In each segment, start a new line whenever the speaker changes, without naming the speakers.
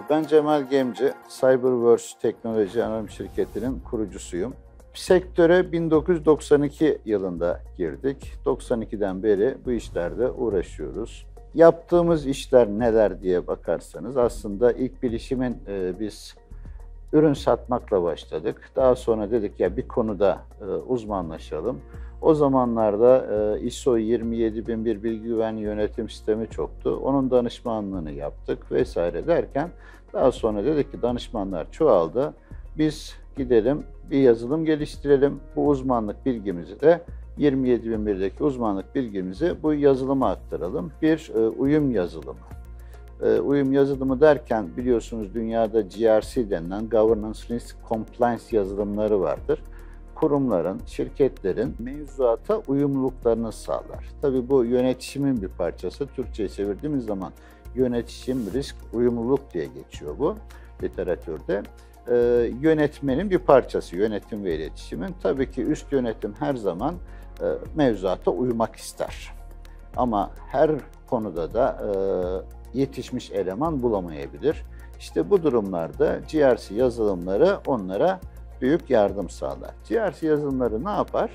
Ben Cemal Gemci, Cyberverse Teknoloji Anonim Şirketi'nin kurucusuyum. Sektöre 1992 yılında girdik. 92'den beri bu işlerde uğraşıyoruz. Yaptığımız işler neler diye bakarsanız aslında ilk bilişimin biz ürün satmakla başladık. Daha sonra dedik ya bir konuda uzmanlaşalım. O zamanlarda ISO 27001 bilgi güvenliği yönetim sistemi çoktu. Onun danışmanlığını yaptık vesaire derken daha sonra dedik ki danışmanlar çoğaldı. Biz gidelim bir yazılım geliştirelim. Bu uzmanlık bilgimizi de 27001'deki uzmanlık bilgimizi bu yazılıma aktaralım. Bir uyum yazılımı. Uyum yazılımı derken biliyorsunuz dünyada GRC denilen Governance Risk Compliance yazılımları vardır. Kurumların, şirketlerin mevzuata uyumluluklarını sağlar. Tabii bu yönetişimin bir parçası. Türkçe'ye çevirdiğimiz zaman yönetişim, risk, uyumluluk diye geçiyor bu literatürde. Yönetmenin bir parçası, yönetim ve iletişimin. Tabii ki üst yönetim her zaman mevzuata uymak ister. Ama her konuda da yetişmiş eleman bulamayabilir. İşte bu durumlarda GRC yazılımları onlara büyük yardım sağlar. GRC yazılımları ne yapar?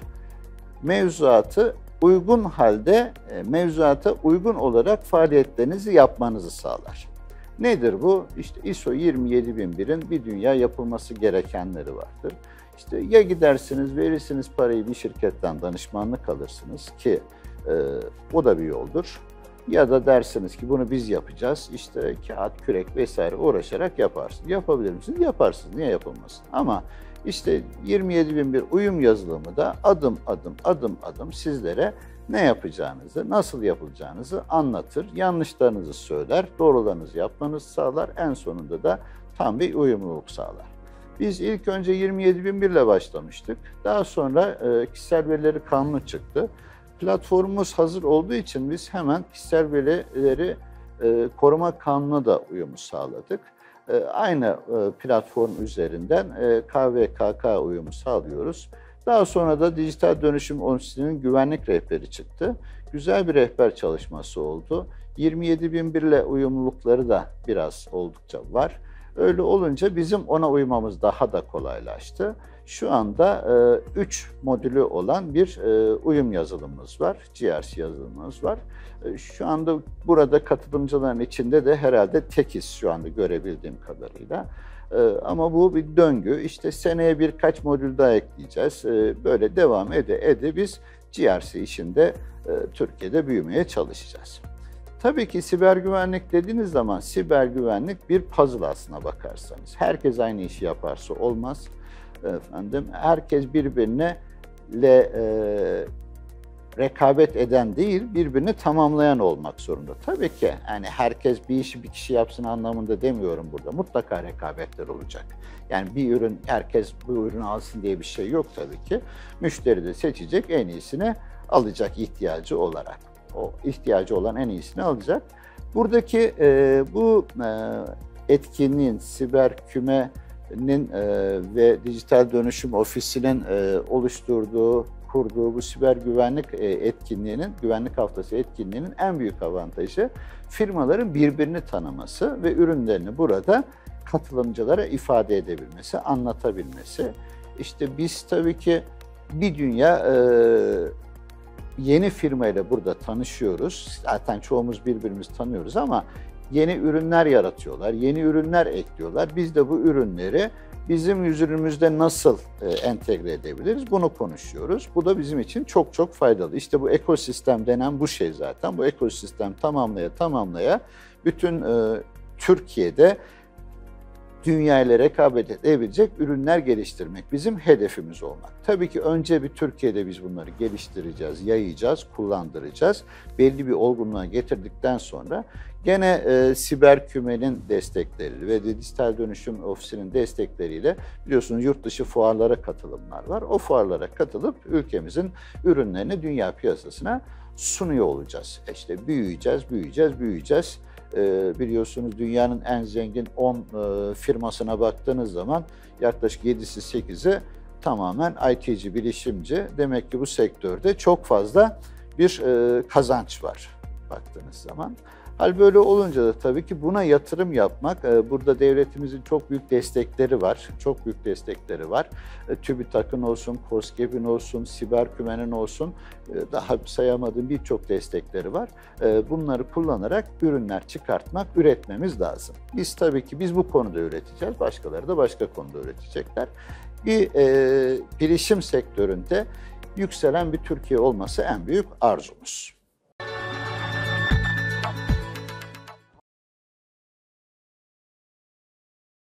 Mevzuatı uygun halde, mevzuata uygun olarak faaliyetlerinizi yapmanızı sağlar. Nedir bu? İşte ISO 27001'in bir dünya yapılması gerekenleri vardır. İşte ya gidersiniz, verirsiniz parayı bir şirketten danışmanlık alırsınız ki o da bir yoldur. Ya da dersiniz ki bunu biz yapacağız. İşte kağıt, kürek vesaire uğraşarak yaparsınız. Yapabilir misiniz? Yaparsınız. Niye yapılmasın? Ama işte 27001 uyum yazılımı da adım adım sizlere ne yapacağınızı, nasıl yapılacağınızı anlatır. Yanlışlarınızı söyler, doğrularınızı yapmanızı sağlar. En sonunda da tam bir uyumluluk sağlar. Biz ilk önce 27001 ile başlamıştık. Daha sonra kişisel verileri kanunu çıktı. Platformumuz hazır olduğu için biz hemen kişisel verileri koruma kanununa da uyumu sağladık. Aynı platform üzerinden KVKK uyumu sağlıyoruz. Daha sonra da Dijital Dönüşüm Ofisi'nin güvenlik rehberi çıktı. Güzel bir rehber çalışması oldu. 27001 ile uyumlulukları da biraz oldukça var. Öyle olunca bizim ona uymamız daha da kolaylaştı. Şu anda 3 modülü olan bir uyum yazılımımız var, GRC yazılımımız var. Şu anda burada katılımcıların içinde de herhalde tekiz şu anda görebildiğim kadarıyla. Ama bu bir döngü. İşte seneye birkaç modül daha ekleyeceğiz. Böyle devam ede biz GRC işinde Türkiye'de büyümeye çalışacağız. Tabii ki siber güvenlik dediğiniz zaman siber güvenlik bir puzzle aslına bakarsanız. Herkes aynı işi yaparsa olmaz. Efendim, herkes birbirine rekabet eden değil, birbirini tamamlayan olmak zorunda. Tabii ki yani herkes bir işi bir kişi yapsın anlamında demiyorum burada. Mutlaka rekabetler olacak. Yani bir ürün, herkes bu ürünü alsın diye bir şey yok tabii ki. Müşteri de seçecek, en iyisini alacak ihtiyacı olarak. O ihtiyacı olan en iyisini alacak. Buradaki bu etkinliğin, siber kümenin ve Dijital Dönüşüm Ofisi'nin kurduğu bu siber güvenlik etkinliğinin, güvenlik haftası etkinliğinin en büyük avantajı firmaların birbirini tanıması ve ürünlerini burada katılımcılara ifade edebilmesi, anlatabilmesi. İşte biz tabii ki bir dünya yeni firmayla burada tanışıyoruz. Zaten çoğumuz birbirimizi tanıyoruz ama yeni ürünler yaratıyorlar, yeni ürünler ekliyorlar. Biz de bu ürünleri bizim ürünümüzde nasıl entegre edebiliriz? Bunu konuşuyoruz. Bu da bizim için çok çok faydalı. İşte bu ekosistem denen bu şey zaten. Bu ekosistem tamamlaya bütün Türkiye'de dünya ile rekabet edebilecek ürünler geliştirmek bizim hedefimiz olmak. Tabii ki önce bir Türkiye'de biz bunları geliştireceğiz, yayacağız, kullandıracağız. Belli bir olgunluğa getirdikten sonra gene siber kümenin destekleri ve Dijital Dönüşüm Ofisi'nin destekleriyle biliyorsunuz yurt dışı fuarlara katılımlar var. O fuarlara katılıp ülkemizin ürünlerini dünya piyasasına sunuyor olacağız. İşte büyüyeceğiz. Biliyorsunuz dünyanın en zengin 10 firmasına baktığınız zaman yaklaşık 7'si 8'i tamamen IT'ci, bilişimci. Demek ki bu sektörde çok fazla bir kazanç var baktığınız zaman. Hal böyle olunca da tabii ki buna yatırım yapmak, burada devletimizin çok büyük destekleri var. Çok büyük destekleri var. TÜBİTAK'ın olsun, KOSGEB'in olsun, Siberkümen'in olsun, daha sayamadığım birçok destekleri var. Bunları kullanarak ürünler çıkartmak, üretmemiz lazım. Biz bu konuda üreteceğiz, başkaları da başka konuda üretecekler. Bilişim sektöründe yükselen bir Türkiye olması en büyük arzumuz.